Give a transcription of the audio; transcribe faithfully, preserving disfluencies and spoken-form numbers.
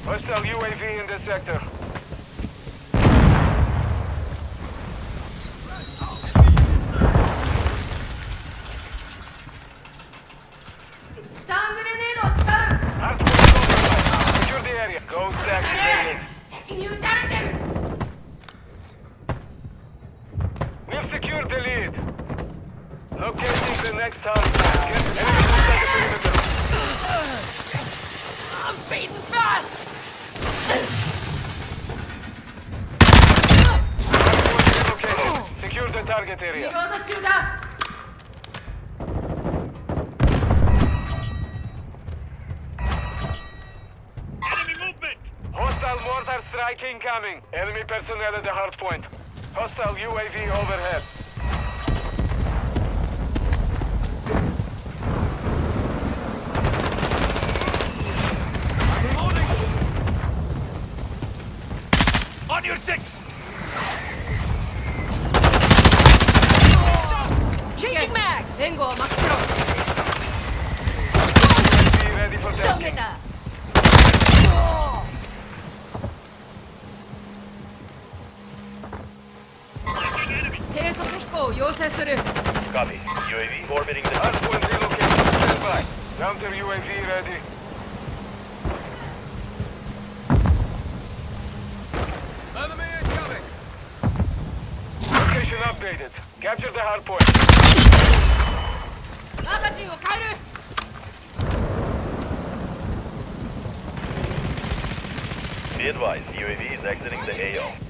Hostile U A V in this sector. Stun grenadeを使う。 Hardpoint override. Secure the area. Go stack remaining. 敵に撃たれてる。 We've secured the lead. Locating the next target. Get enemy inside the perimeter. I'm beating fast. Hardpoint relocated. Secure the target リ area. ロード中だ。 Hostile mortar strike incoming. Enemy personnel at the hardpoint. Hostile U A V overhead. Reloading! On your six! Changing mags. 援護をマックスロ Be ready for ー。仕留 tasking. めた。低速飛行を要請する。 Copy. U A V orbiting the... Hardpoint relocated. Stand by. Counter U A V ready. Enemy incoming! Location updated. Capture the hardpoint. マガジンを変える。 Be advised, U A V is exiting the A O.